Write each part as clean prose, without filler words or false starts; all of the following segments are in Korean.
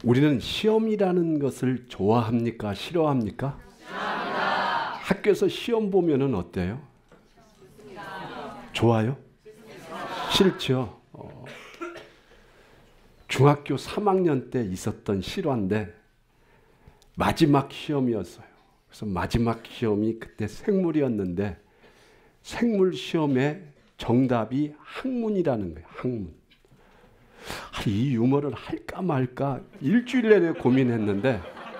우리는 시험이라는 것을 좋아합니까? 싫어합니까? 싫어합니다. 학교에서 시험 보면은 어때요? 좋아요? 싫죠. 중학교 3학년 때 있었던 실화인데 마지막 시험이었어요. 그래서 마지막 시험이 그때 생물이었는데 생물 시험의 정답이 학문이라는 거예요. 학문. 이 유머를 할까 말까 일주일 내내 고민했는데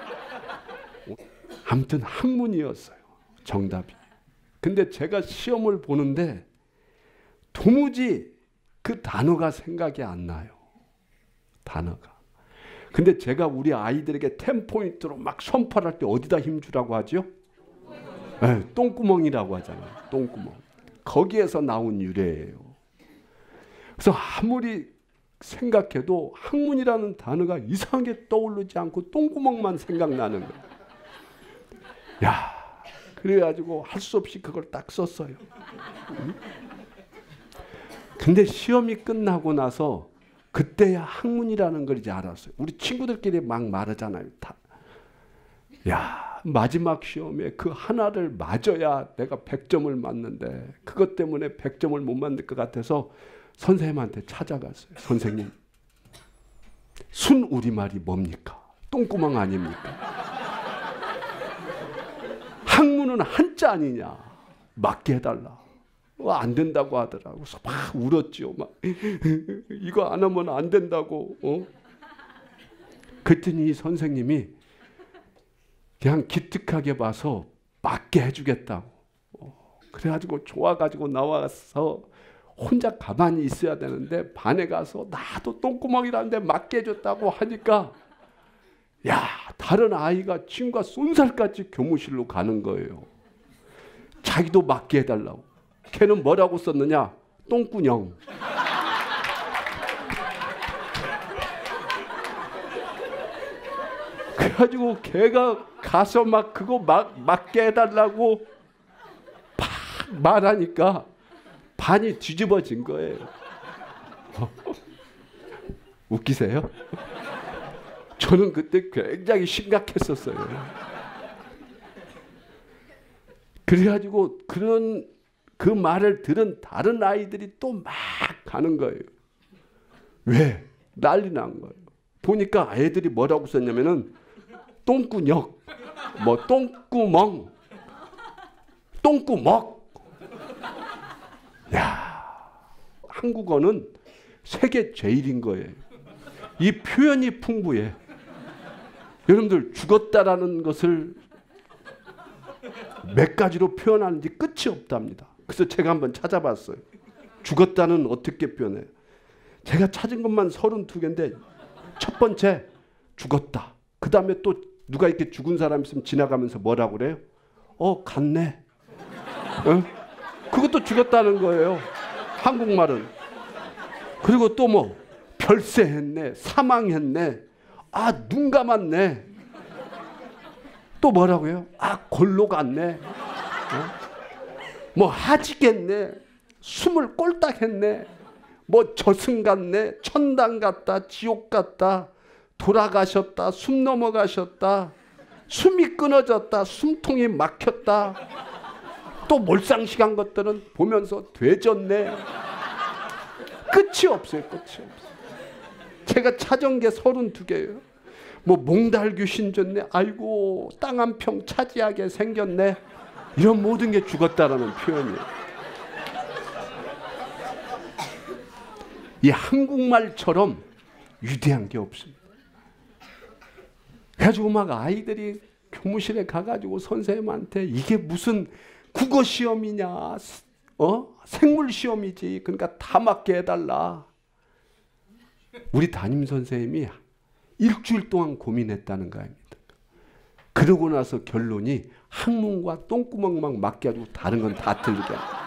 아무튼 학문이었어요. 정답이. 근데 제가 시험을 보는데 도무지 그 단어가 생각이 안 나요. 단어가. 근데 제가 우리 아이들에게 10포인트로 막 선포할 때 어디다 힘주라고 하죠? 네, 똥구멍이라고 하잖아요. 똥구멍. 거기에서 나온 유래예요. 그래서 아무리 생각해도 학문이라는 단어가 이상하게 떠오르지 않고 똥구멍만 생각나는 거예요. 야, 그래가지고 할 수 없이 그걸 딱 썼어요. 근데 시험이 끝나고 나서 그때야 학문이라는 걸 이제 알았어요. 우리 친구들끼리 막 말하잖아요. 다. 야, 마지막 시험에 그 하나를 맞아야 내가 100점을 맞는데 그것 때문에 100점을 못 맞을 것 같아서 선생님한테 찾아갔어요. 선생님, 순 우리말이 뭡니까? 똥구멍 아닙니까? 학문은 한자 아니냐? 맞게 해달라. 안 된다고 하더라고. 그래서 막 울었죠. 막 이거 안 하면 안 된다고. 그랬더니 선생님이 그냥 기특하게 봐서 맞게 해주겠다고. 그래가지고 좋아가지고 나와서 혼자 가만히 있어야 되는데 반에 가서 나도 똥구멍이라는데 맞게 해줬다고 하니까 야, 다른 아이가 친구가 쏜살같이 교무실로 가는 거예요. 자기도 맞게 해달라고. 걔는 뭐라고 썼느냐? 똥구녕. 그래가지고 걔가 가서 막 그거 맞게 해달라고 팍 말하니까 반이 뒤집어진 거예요. 웃기세요? 저는 그때 굉장히 심각했었어요. 그래가지고 그런 그 말을 들은 다른 아이들이 또 막 가는 거예요. 왜? 난리 난 거예요. 보니까 애들이 뭐라고 썼냐면은 똥구녕, 뭐 똥구멍, 똥구먹. 야, 한국어는 세계 제일인 거예요. 이 표현이 풍부해. 여러분들 죽었다라는 것을 몇 가지로 표현하는지 끝이 없답니다. 그래서 제가 한번 찾아봤어요. 죽었다는 어떻게 표현해요? 제가 찾은 것만 32개인데 첫 번째 죽었다. 그 다음에 또 누가 이렇게 죽은 사람 있으면 지나가면서 뭐라고 그래요? 갔네. 그것도 죽었다는 거예요. 한국말은. 그리고 또 뭐 별세했네. 사망했네. 눈 감았네. 또 뭐라고요? 골로 갔네. 뭐 하지겠네. 숨을 꼴딱 했네. 뭐 저승 갔네. 천당 갔다. 지옥 갔다. 돌아가셨다. 숨 넘어가셨다. 숨이 끊어졌다. 숨통이 막혔다. 또 몰상식한 것들은 보면서 되졌네. 끝이 없어요. 끝이 없어요. 제가 찾은 게 32개예요. 뭐 몽달 귀신 졌네. 아이고 땅 한 평 차지하게 생겼네. 이런 모든 게 죽었다라는 표현이에요. 이 한국말처럼 위대한 게 없습니다. 그래가지고 막 아이들이 교무실에 가가지고 선생님한테 이게 무슨 국어 시험이냐, 생물 시험이지. 그러니까 다 맞게 해달라. 우리 담임 선생님이 일주일 동안 고민했다는 거 아닙니다. 그러고 나서 결론이 학문과 똥구멍만 맞게 해가지고 다른 건 다 틀리게 합니다.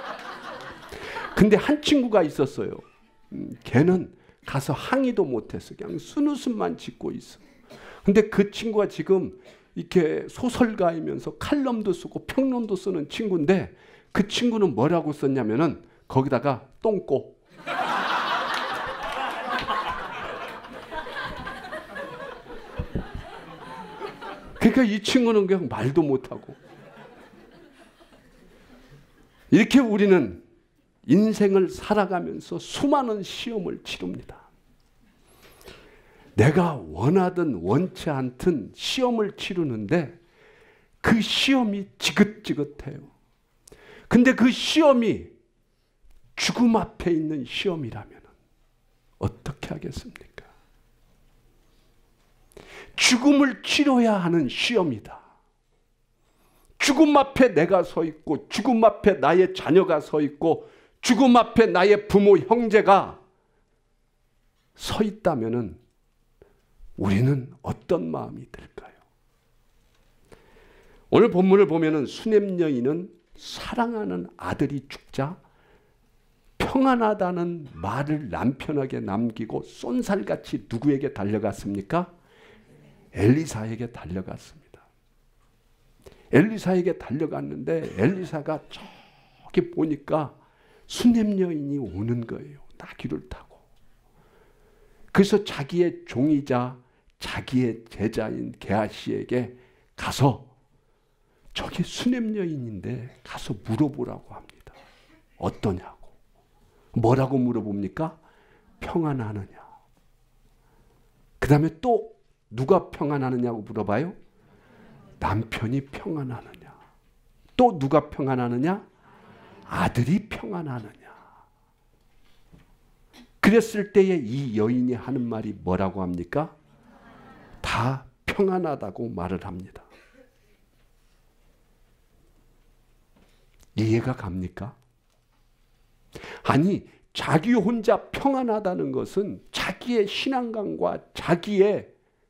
근데 한 친구가 있었어요. 걔는 가서 항의도 못했어. 그냥 순웃음만 짓고 있어. 근데 그 친구가 지금 이렇게 소설가이면서 칼럼도 쓰고 평론도 쓰는 친구인데 그 친구는 뭐라고 썼냐면은 거기다가 똥꼬. 그러니까 이 친구는 그냥 말도 못하고. 이렇게 우리는 인생을 살아가면서 수많은 시험을 치릅니다. 내가 원하든 원치 않든 시험을 치르는데 그 시험이 지긋지긋해요. 근데 그 시험이 죽음 앞에 있는 시험이라면 어떻게 하겠습니까? 죽음을 치러야 하는 시험이다. 죽음 앞에 내가 서 있고 죽음 앞에 나의 자녀가 서 있고 죽음 앞에 나의 부모 형제가 서 있다면 우리는 어떤 마음이 들까요? 오늘 본문을 보면 수넴 여인은 사랑하는 아들이 죽자 평안하다는 말을 남편에게 남기고 쏜살같이 누구에게 달려갔습니까? 엘리사에게 달려갔습니다. 엘리사에게 달려갔는데 엘리사가 저기 보니까 수넴 여인이 오는 거예요. 나귀를 타고. 그래서 자기의 종이자 자기의 제자인 게하시에게 가서 저기 수넴 여인인데 가서 물어보라고 합니다. 어떠냐고. 뭐라고 물어봅니까? 평안하느냐. 그 다음에 또 누가 평안하느냐고 물어봐요? 남편이 평안하느냐. 또 누가 평안하느냐? 아들이 평안하느냐. 그랬을 때에 이 여인이 하는 말이 뭐라고 합니까? 다 평안하다고 말을 합니다. 이해가 갑니까? 아니, 자기 혼자 평안하다는 것은 자기의 신앙감과 자기의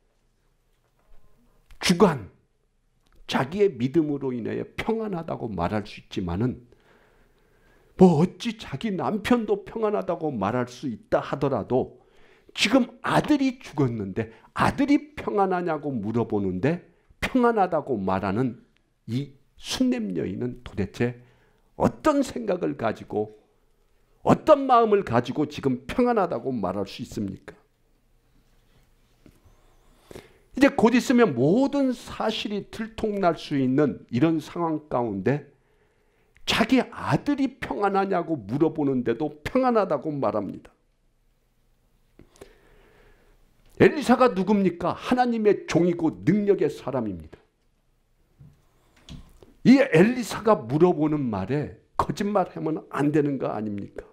주관, 자기의 믿음으로 인해 평안하다고 말할 수 있지만은 뭐 어찌 자기 남편도 평안하다고 말할 수 있다 하더라도 지금 아들이 죽었는데 아들이 평안하냐고 물어보는데 평안하다고 말하는 이 수넴 여인은 도대체 어떤 생각을 가지고 어떤 마음을 가지고 지금 평안하다고 말할 수 있습니까? 이제 곧 있으면 모든 사실이 들통날 수 있는 이런 상황 가운데 자기 아들이 평안하냐고 물어보는데도 평안하다고 말합니다. 엘리사가 누굽니까? 하나님의 종이고 능력의 사람입니다. 이 엘리사가 물어보는 말에 거짓말하면 안 되는 거 아닙니까?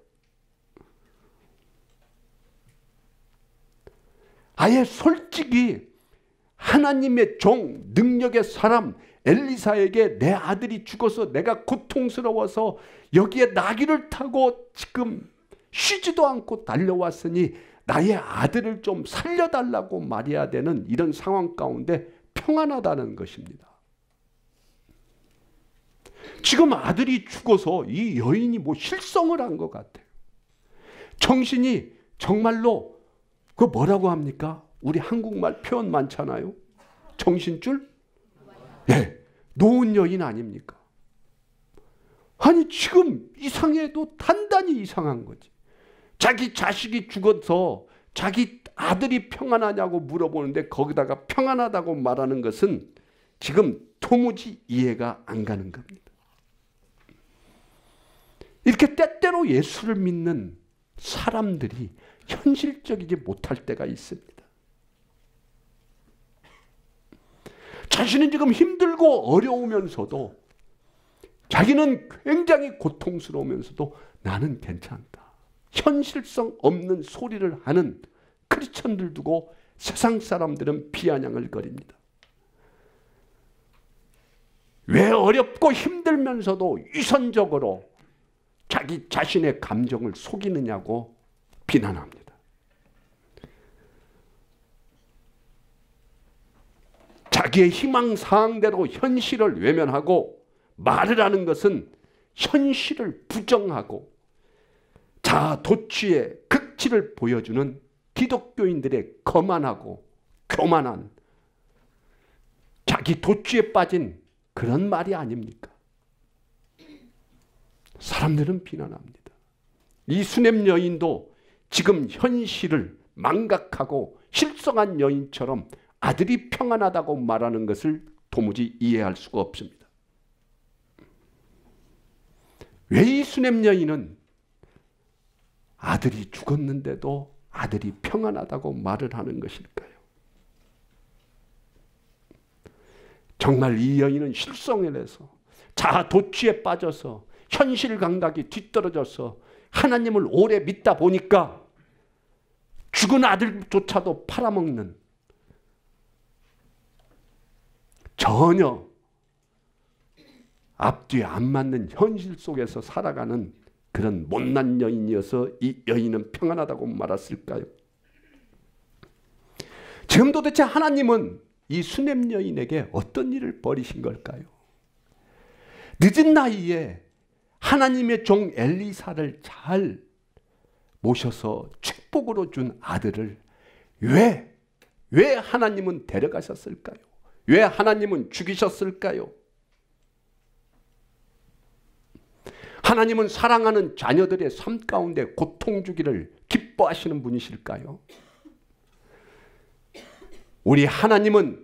아예 솔직히 하나님의 종, 능력의 사람 엘리사에게 내 아들이 죽어서 내가 고통스러워서 여기에 나귀를 타고 지금 쉬지도 않고 달려왔으니 나의 아들을 좀 살려달라고 말해야 되는 이런 상황 가운데 평안하다는 것입니다. 지금 아들이 죽어서 이 여인이 뭐 실성을 한 것 같아요. 정신이 정말로 그 뭐라고 합니까? 우리 한국말 표현 많잖아요. 정신줄? 네, 노은 여인 아닙니까? 아니 지금 이상해도 단단히 이상한 거지. 자기 자식이 죽어서 자기 아들이 평안하냐고 물어보는데 거기다가 평안하다고 말하는 것은 지금 도무지 이해가 안 가는 겁니다. 이렇게 때때로 예수를 믿는 사람들이 현실적이지 못할 때가 있습니다. 자신은 지금 힘들고 어려우면서도 자기는 굉장히 고통스러우면서도 나는 괜찮다. 현실성 없는 소리를 하는 크리스천들 두고 세상 사람들은 비아냥을 거립니다. 왜 어렵고 힘들면서도 위선적으로 자기 자신의 감정을 속이느냐고 비난합니다. 자기의 희망사항대로 현실을 외면하고 말을 하는 것은 현실을 부정하고 자아도취의 극치를 보여주는 기독교인들의 거만하고 교만한 자기 도취에 빠진 그런 말이 아닙니까? 사람들은 비난합니다. 이 수넴 여인도 지금 현실을 망각하고 실성한 여인처럼 아들이 평안하다고 말하는 것을 도무지 이해할 수가 없습니다. 왜 이 수냄 여인은 아들이 죽었는데도 아들이 평안하다고 말을 하는 것일까요? 정말 이 여인은 실성을 해서 자아 도취에 빠져서 현실 감각이 뒤떨어져서 하나님을 오래 믿다 보니까 죽은 아들조차도 팔아먹는, 전혀 앞뒤에 안 맞는 현실 속에서 살아가는 그런 못난 여인이어서 이 여인은 평안하다고 말했을까요? 지금 도대체 하나님은 이 수냄 여인에게 어떤 일을 벌이신 걸까요? 늦은 나이에 하나님의 종 엘리사를 잘 모셔서 축복으로 준 아들을 왜 하나님은 데려가셨을까요? 왜 하나님은 죽이셨을까요? 하나님은 사랑하는 자녀들의 삶 가운데 고통 주기를 기뻐하시는 분이실까요? 우리 하나님은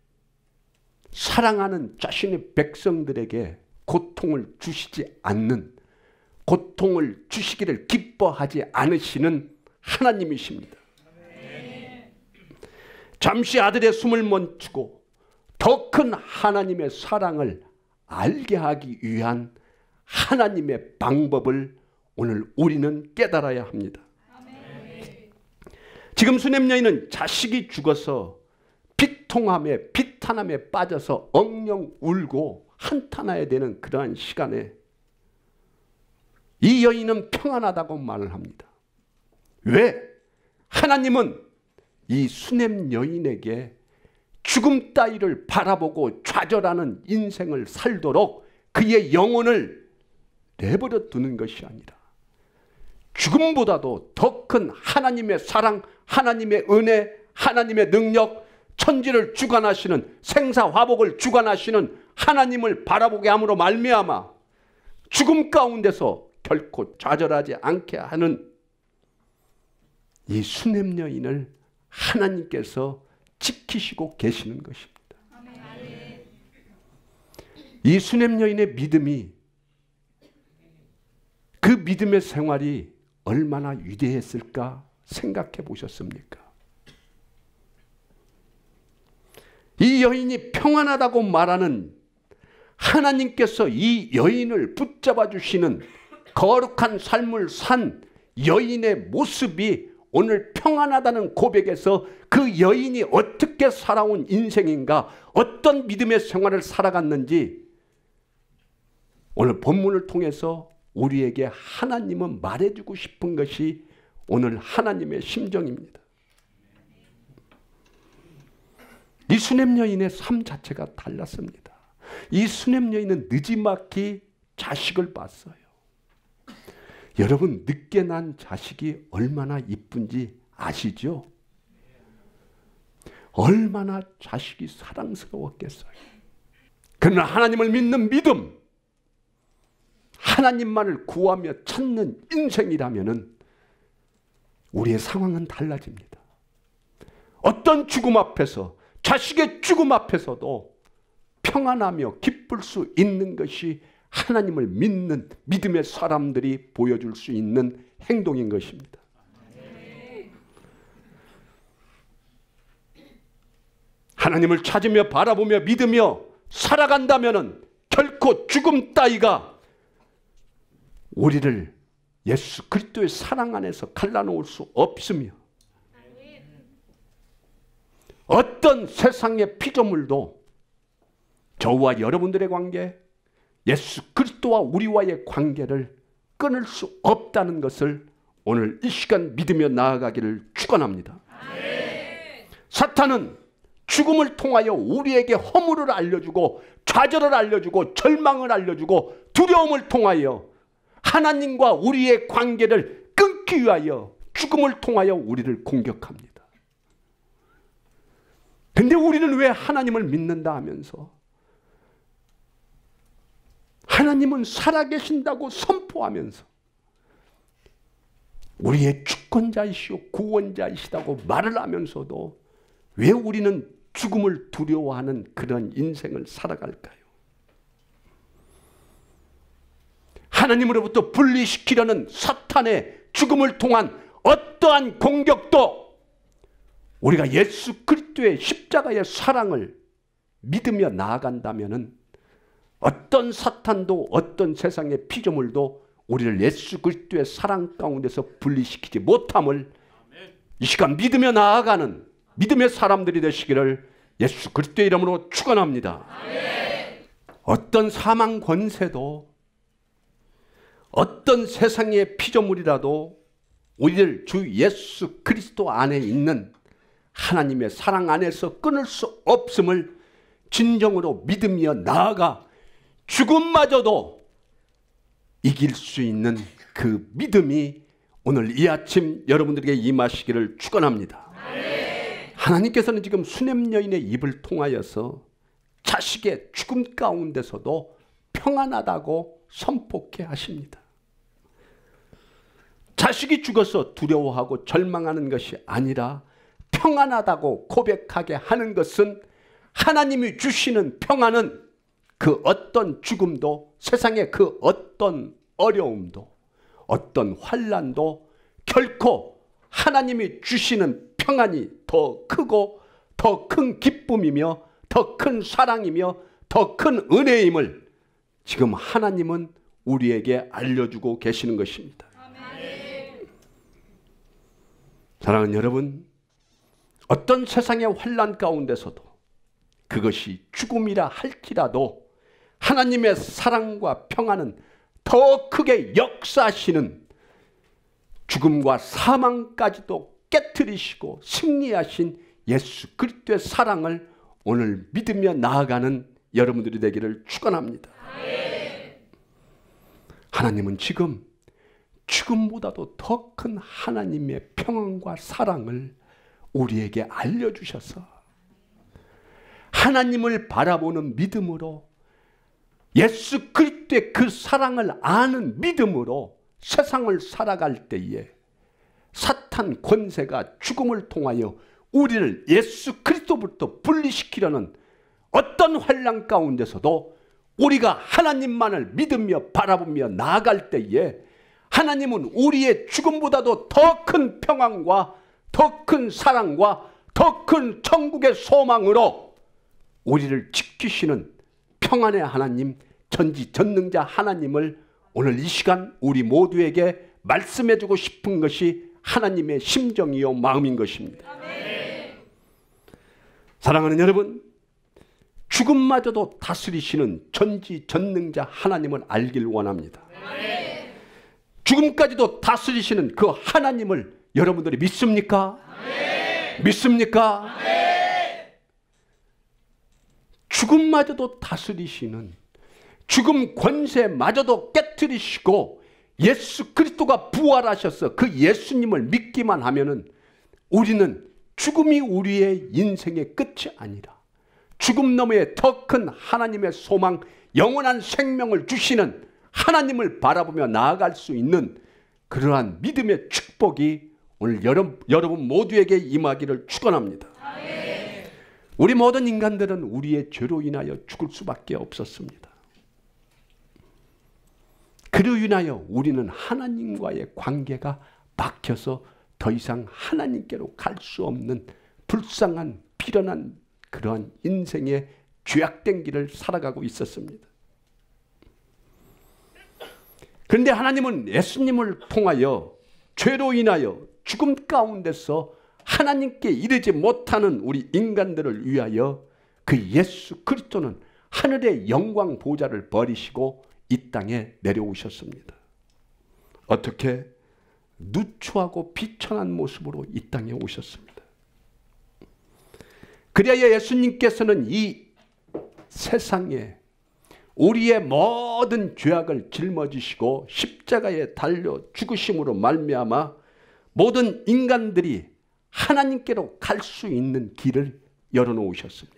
사랑하는 자신의 백성들에게 고통을 주시지 않는, 고통을 주시기를 기뻐하지 않으시는 하나님이십니다. 잠시 아들의 숨을 멈추고 더 큰 하나님의 사랑을 알게 하기 위한 하나님의 방법을 오늘 우리는 깨달아야 합니다. 지금 수냄 여인은 자식이 죽어서 비통함에 비탄함에 빠져서 엉엉 울고 한탄해야 되는 그러한 시간에 이 여인은 평안하다고 말을 합니다. 왜? 하나님은 이 수냄 여인에게 죽음 따위를 바라보고 좌절하는 인생을 살도록 그의 영혼을 내버려 두는 것이 아니라 죽음보다도 더 큰 하나님의 사랑, 하나님의 은혜, 하나님의 능력, 천지를 주관하시는, 생사화복을 주관하시는 하나님을 바라보게 함으로 말미암아 죽음 가운데서 결코 좌절하지 않게 하는 이 수냄 여인을 하나님께서 지키시고 계시는 것입니다. 이 수냄 여인의 믿음이, 그 믿음의 생활이 얼마나 위대했을까 생각해 보셨습니까? 이 여인이 평안하다고 말하는 하나님께서 이 여인을 붙잡아 주시는 거룩한 삶을 산 여인의 모습이 오늘 평안하다는 고백에서 그 여인이 어떻게 살아온 인생인가, 어떤 믿음의 생활을 살아갔는지 오늘 본문을 통해서 우리에게 하나님은 말해주고 싶은 것이 오늘 하나님의 심정입니다. 이 수냄 여인의 삶 자체가 달랐습니다. 이 수냄 여인은 느지막이 자식을 봤어요. 여러분, 늦게 난 자식이 얼마나 이쁜지 아시죠? 얼마나 자식이 사랑스러웠겠어요. 그러나 하나님을 믿는 믿음, 하나님만을 구하며 찾는 인생이라면 우리의 상황은 달라집니다. 어떤 죽음 앞에서, 자식의 죽음 앞에서도 평안하며 기쁠 수 있는 것이 하나님을 믿는 믿음의 사람들이 보여줄 수 있는 행동인 것입니다. 하나님을 찾으며 바라보며 믿으며 살아간다면 결코 죽음 따위가 우리를 예수 그리스도의 사랑 안에서 갈라놓을 수 없으며 어떤 세상의 피조물도 저와 여러분들의 관계, 예수 그리스도와 우리와의 관계를 끊을 수 없다는 것을 오늘 이 시간 믿으며 나아가기를 축원합니다. 사탄은 죽음을 통하여 우리에게 허물을 알려주고 좌절을 알려주고 절망을 알려주고 두려움을 통하여 하나님과 우리의 관계를 끊기 위하여 죽음을 통하여 우리를 공격합니다. 근데 우리는 왜 하나님을 믿는다 하면서 하나님은 살아계신다고 선포하면서 우리의 주권자이시오 구원자이시다고 말을 하면서도 왜 우리는 죽음을 두려워하는 그런 인생을 살아갈까요? 하나님으로부터 분리시키려는 사탄의 죽음을 통한 어떠한 공격도 우리가 예수 그리스도의 십자가의 사랑을 믿으며 나아간다면 어떤 사탄도 어떤 세상의 피조물도 우리를 예수 그리스도의 사랑 가운데서 분리시키지 못함을 이 시간 믿으며 나아가는 믿음의 사람들이 되시기를 예수 그리스도의 이름으로 축원합니다. 어떤 사망 권세도 어떤 세상의 피조물이라도 우리를 주 예수 그리스도 안에 있는 하나님의 사랑 안에서 끊을 수 없음을 진정으로 믿으며 나아가 죽음마저도 이길 수 있는 그 믿음이 오늘 이 아침 여러분들에게 임하시기를 축원합니다. 하나님께서는 지금 수냄 여인의 입을 통하여서 자식의 죽음 가운데서도 평안하다고 선포케 하십니다. 자식이 죽어서 두려워하고 절망하는 것이 아니라 평안하다고 고백하게 하는 것은 하나님이 주시는 평안은 그 어떤 죽음도 세상의 그 어떤 어려움도 어떤 환난도 결코 하나님이 주시는 평안이 더 크고 더 큰 기쁨이며 더 큰 사랑이며 더 큰 은혜임을 지금 하나님은 우리에게 알려주고 계시는 것입니다. 사랑하는 여러분, 어떤 세상의 환난 가운데서도 그것이 죽음이라 할지라도 하나님의 사랑과 평안은 더 크게 역사하시는 죽음과 사망까지도 깨트리시고 승리하신 예수 그리스도의 사랑을 오늘 믿으며 나아가는 여러분들이 되기를 축원합니다. 하나님은 지금 죽음보다도 더 큰 하나님의 평안과 사랑을 우리에게 알려주셔서 하나님을 바라보는 믿음으로 예수 그리스도의 그 사랑을 아는 믿음으로 세상을 살아갈 때에 사탄 권세가 죽음을 통하여 우리를 예수 그리스도부터 분리시키려는 어떤 환난 가운데서도 우리가 하나님만을 믿으며 바라보며 나아갈 때에 하나님은 우리의 죽음보다도 더 큰 평안과 더 큰 사랑과 더 큰 천국의 소망으로 우리를 지키시는 평안의 하나님, 전지전능자 하나님을 오늘 이 시간 우리 모두에게 말씀해주고 싶은 것이 하나님의 심정이요 마음인 것입니다. 사랑하는 여러분, 죽음마저도 다스리시는 전지전능자 하나님을 알길 원합니다. 죽음까지도 다스리시는 그 하나님을 여러분들이 믿습니까? 믿습니까? 죽음마저도 다스리시는 죽음 권세마저도 깨트리시고 예수 그리스도가 부활하셔서 그 예수님을 믿기만 하면은 우리는 죽음이 우리의 인생의 끝이 아니라 죽음 너머에 더 큰 하나님의 소망, 영원한 생명을 주시는 하나님을 바라보며 나아갈 수 있는 그러한 믿음의 축복이 오늘 여러분 모두에게 임하기를 축원합니다. 우리 모든 인간들은 우리의 죄로 인하여 죽을 수밖에 없었습니다. 그로 인하여 우리는 하나님과의 관계가 막혀서 더 이상 하나님께로 갈 수 없는 불쌍한 비련한 그러한 인생의 죄악된 길을 살아가고 있었습니다. 그런데 하나님은 예수님을 통하여 죄로 인하여 죽음 가운데서 하나님께 이르지 못하는 우리 인간들을 위하여 그 예수 그리스도는 하늘의 영광 보좌를 버리시고 이 땅에 내려오셨습니다. 어떻게? 누추하고 비천한 모습으로 이 땅에 오셨습니다. 그래야 예수님께서는 이 세상에 우리의 모든 죄악을 짊어지시고 십자가에 달려 죽으심으로 말미암아 모든 인간들이 하나님께로 갈 수 있는 길을 열어놓으셨습니다.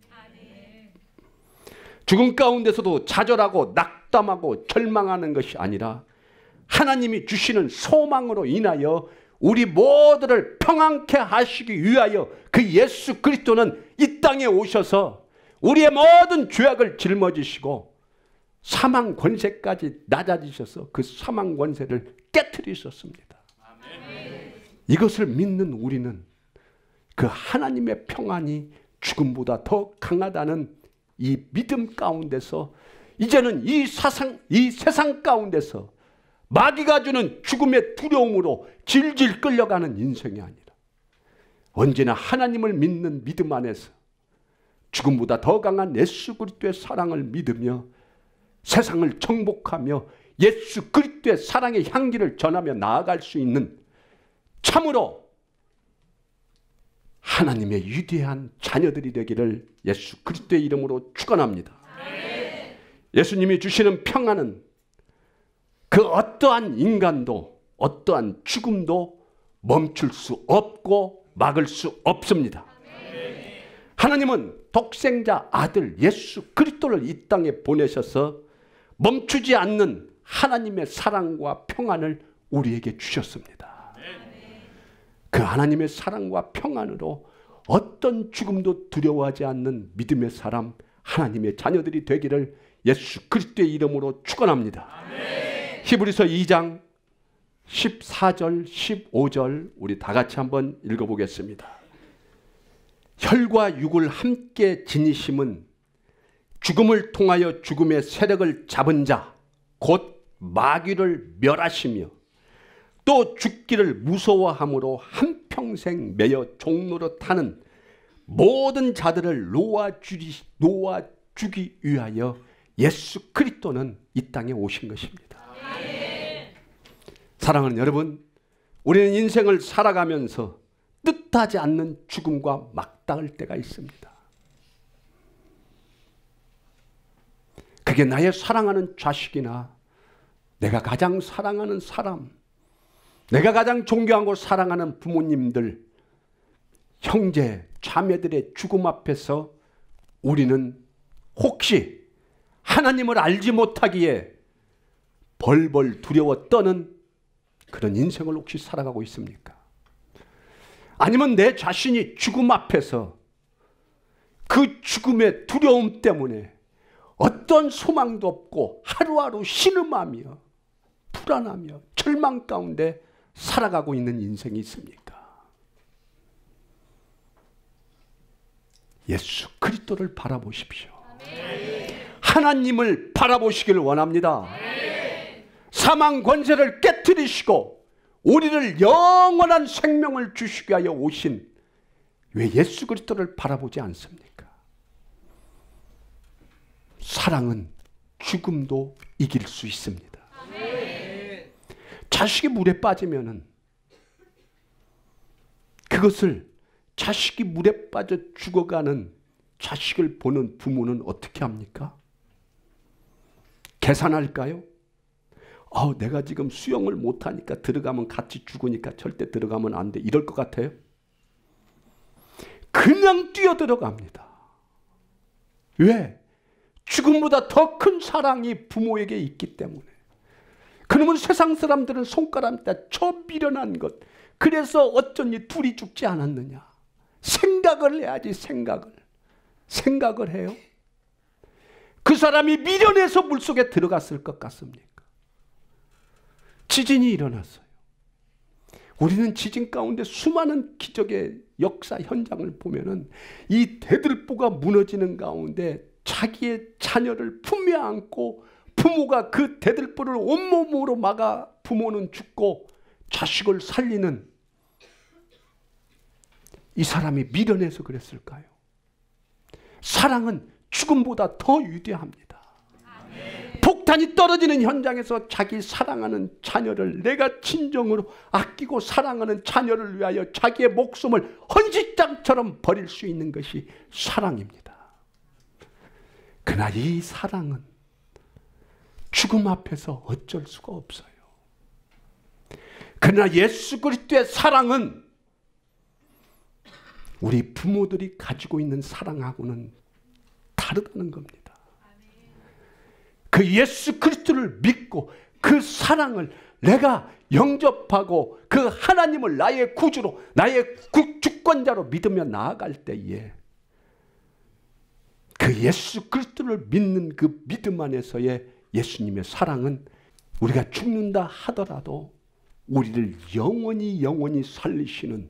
죽음 가운데서도 좌절하고 낙담하고 절망하는 것이 아니라 하나님이 주시는 소망으로 인하여 우리 모두를 평안케 하시기 위하여 그 예수 그리스도는 이 땅에 오셔서 우리의 모든 죄악을 짊어지시고 사망 권세까지 낮아지셔서 그 사망 권세를 깨트리셨습니다. 이것을 믿는 우리는 그 하나님의 평안이 죽음보다 더 강하다는 이 믿음 가운데서 이제는 이 세상 가운데서 마귀가 주는 죽음의 두려움으로 질질 끌려가는 인생이 아니라 언제나 하나님을 믿는 믿음 안에서 죽음보다 더 강한 예수 그리스도의 사랑을 믿으며 세상을 정복하며 예수 그리스도의 사랑의 향기를 전하며 나아갈 수 있는 참으로 하나님의 위대한 자녀들이 되기를 예수 그리스도의 이름으로 축원합니다. 예수님이 주시는 평안은 그 어떠한 인간도 어떠한 죽음도 멈출 수 없고 막을 수 없습니다. 하나님은 독생자 아들 예수 그리스도를 이 땅에 보내셔서 멈추지 않는 하나님의 사랑과 평안을 우리에게 주셨습니다. 그 하나님의 사랑과 평안으로 어떤 죽음도 두려워하지 않는 믿음의 사람 하나님의 자녀들이 되기를 예수 그리스도의 이름으로 축원합니다. 히브리서 2장 14절 15절 우리 다 같이 한번 읽어보겠습니다. 혈과 육을 함께 지니심은 죽음을 통하여 죽음의 세력을 잡은 자 곧 마귀를 멸하시며 또 죽기를 무서워함으로 한평생 매여 종노릇 하는 모든 자들을 놓아주기 위하여 예수 그리스도는 이 땅에 오신 것입니다. 사랑하는 여러분, 우리는 인생을 살아가면서 뜻하지 않는 죽음과 맞닿을 때가 있습니다. 그게 나의 사랑하는 자식이나 내가 가장 사랑하는 사람, 내가 가장 존경하고 사랑하는 부모님들, 형제, 자매들의 죽음 앞에서 우리는 혹시 하나님을 알지 못하기에 벌벌 두려워 떠는 그런 인생을 혹시 살아가고 있습니까? 아니면 내 자신이 죽음 앞에서 그 죽음의 두려움 때문에 어떤 소망도 없고 하루하루 신음하며 불안하며 절망 가운데 살아가고 있는 인생이 있습니까? 예수 그리스도를 바라보십시오. 하나님을 바라보시길 원합니다. 사망 권세를 깨트리시고 우리를 영원한 생명을 주시기 위하여 오신 왜 예수 그리스도를 바라보지 않습니까? 사랑은 죽음도 이길 수 있습니다. 자식이 물에 빠지면은 그것을 자식이 물에 빠져 죽어가는 자식을 보는 부모는 어떻게 합니까? 계산할까요? 내가 지금 수영을 못하니까 들어가면 같이 죽으니까 절대 들어가면 안 돼. 이럴 것 같아요? 그냥 뛰어들어갑니다. 왜? 죽음보다 더 큰 사랑이 부모에게 있기 때문에. 그러면 세상 사람들은 손가락에다 저 미련한 것. 그래서 어쩐지 둘이 죽지 않았느냐. 생각을 해야지. 생각을 해요? 그 사람이 미련해서 물속에 들어갔을 것 같습니까? 지진이 일어났어요. 우리는 지진 가운데 수많은 기적의 역사 현장을 보면은 이 대들보가 무너지는 가운데 자기의 자녀를 품에 안고 부모가 그 대들보를 온몸으로 막아 부모는 죽고 자식을 살리는 이 사람이 미련해서 그랬을까요? 사랑은 죽음보다 더 위대합니다. 폭탄이 떨어지는 현장에서 자기 사랑하는 자녀를 내가 진정으로 아끼고 사랑하는 자녀를 위하여 자기의 목숨을 헌신장처럼 버릴 수 있는 것이 사랑입니다. 그러나 이 사랑은 죽음 앞에서 어쩔 수가 없어요. 그러나 예수 그리스도의 사랑은 우리 부모들이 가지고 있는 사랑하고는 다르다는 겁니다. 그 예수 그리스도를 믿고 그 사랑을 내가 영접하고 그 하나님을 나의 구주로, 나의 주권자로 믿으며 나아갈 때에 그 예수 그리스도를 믿는 그 믿음 안에서의 예수님의 사랑은 우리가 죽는다 하더라도 우리를 영원히 살리시는,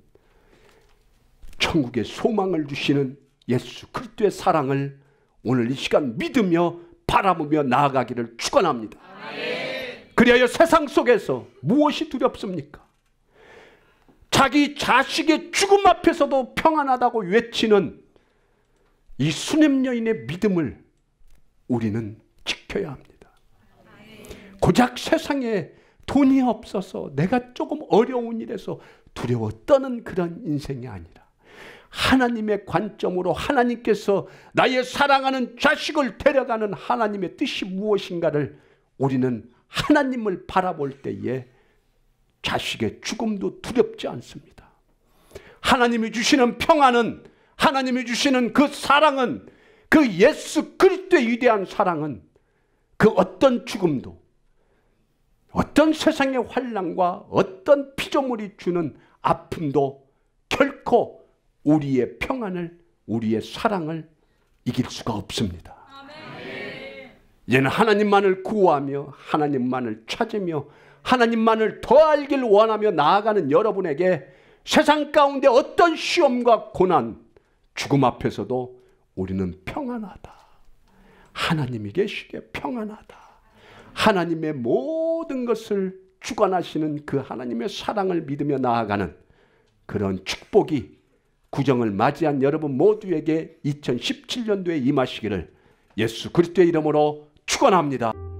천국의 소망을 주시는 예수 그리스도의 사랑을 오늘 이 시간 믿으며 바라보며 나아가기를 축원합니다. 그리하여 세상 속에서 무엇이 두렵습니까? 자기 자식의 죽음 앞에서도 평안하다고 외치는 이 수냄 여인의 믿음을 우리는 지켜야 합니다. 고작 세상에 돈이 없어서 내가 조금 어려운 일에서 두려워 떠는 그런 인생이 아니라 하나님의 관점으로 하나님께서 나의 사랑하는 자식을 데려가는 하나님의 뜻이 무엇인가를 우리는 하나님을 바라볼 때에 자식의 죽음도 두렵지 않습니다. 하나님이 주시는 평안은, 하나님이 주시는 그 사랑은, 그 예수 그리스도의 위대한 사랑은 그 어떤 죽음도, 어떤 세상의 환난과 어떤 피조물이 주는 아픔도 결코 우리의 평안을, 우리의 사랑을 이길 수가 없습니다. 이제는 하나님만을 구하며 하나님만을 찾으며 하나님만을 더 알길 원하며 나아가는 여러분에게 세상 가운데 어떤 시험과 고난, 죽음 앞에서도 우리는 평안하다. 하나님이 계시기에 평안하다. 하나님의 모든 것을 주관하시는 그 하나님의 사랑을 믿으며 나아가는 그런 축복이 구정을 맞이한 여러분 모두에게 2017년도에 임하시기를 예수 그리스도의 이름으로 축원합니다.